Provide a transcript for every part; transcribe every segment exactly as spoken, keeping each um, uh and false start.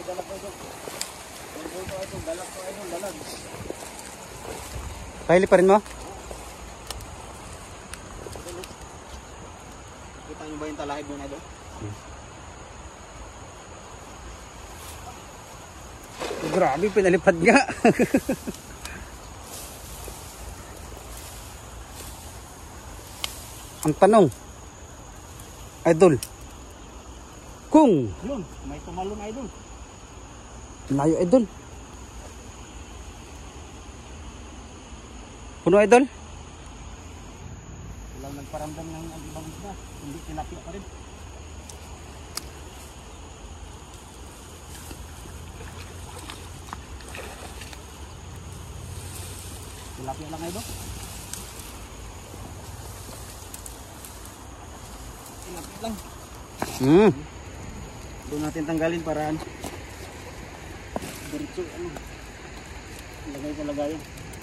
may dalag ko ito. May buto ito, dalag ko ito, dalag. Pahili pa rin mo? Kita nyo ba yung talahib mo na ito? Hmm. Grabe, pinalipad nga. Ang tanong, idol, kung Ayun, may tumalon idol. layo idol. Puno idol? Walang nagparamdam ng ang ibang isda. Hindi tilapia pa rin. Tilapia lang idol. Tilapia lang. Hmm. Doon natin tanggalin para diretso ano. Lagay ko lagayan.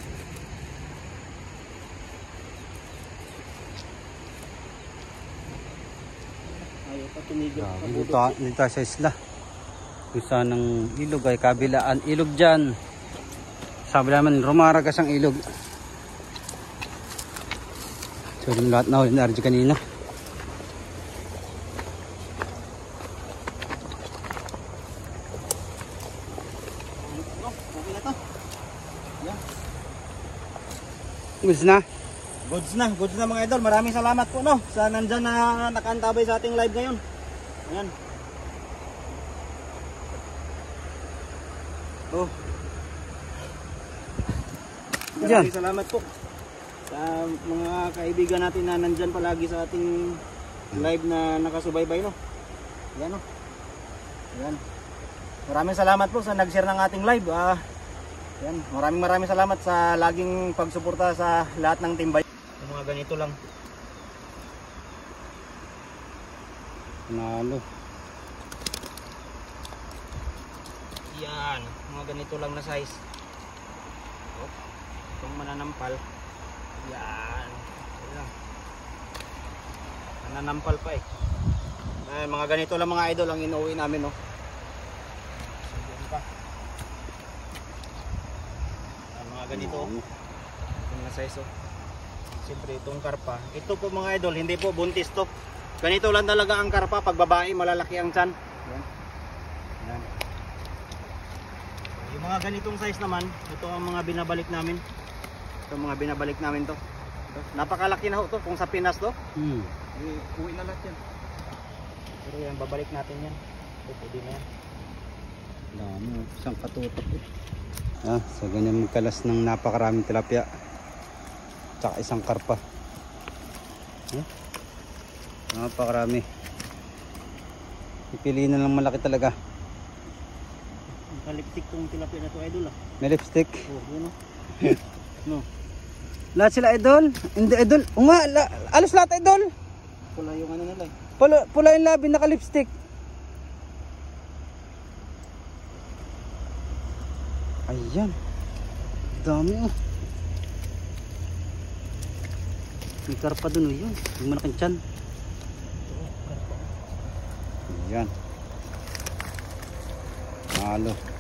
Ayaw pa tumigil. Dito, dito sa isla. Isa ng ilog ay kabilaan ilog dyan. Sabi naman rumaragas ang ilog. So yung lahat na huli na R G kanina. Okay na to. Yan. Goods na. Goods na, goods na mga idol. Maraming salamat po no sa nandyan na nakaantabay sa ating live ngayon. Ayan. Oh. Maraming salamat po sa mga kaibigan natin na nandyan palagi sa ating live na nakasubaybay no. Ayan no. Ayan. Maraming salamat po sa nag-share ng ating live. Ah, ayan. Maraming maraming salamat sa laging pagsuporta sa lahat ng timbay. Yung mga ganito lang. Nalo. Yan, mga ganito lang na size. Oh, itong mananampal. Yan. Yan. Mananampal pa eh. Ay, mga ganito lang mga idol ang inuwi namin no. Yan pa. Yan, mga ganito. Itong na size oh. Siyempre itong karpa. Ito po mga idol, hindi po buntis to. Ganito lang talaga ang karpa. Pag babae, malalaki ang tiyan. Yan. Yan. Yung mga ganitong size naman, ito ang mga binabalik namin. Ito mga binabalik namin to. Ito. Napakalaki na ho to. Kung sa Pinas to, Hmm. uwi na lahat yan. Pero yan, babalik natin yan. Ito, pwede na yan. Dami, isang katutok eh. Ah, sa ganyan magkalas ng napakaraming tilapia. Tsaka isang karpa. Eh? Napakarami. Ipili na lang malaki talaga. Nakalipstick tong tilapia na to idol ah. May lipstick. Oh, yun o. No. Lahat sila idol. Hindi idol. O nga, la, alos lahat idol. Pula yung ano nila eh. Pula, pula yung labi, naka-lipstick. Ayan. Dami oh. May karpa dun oh yun. Yung malaking tiyan. Ayan. Halo.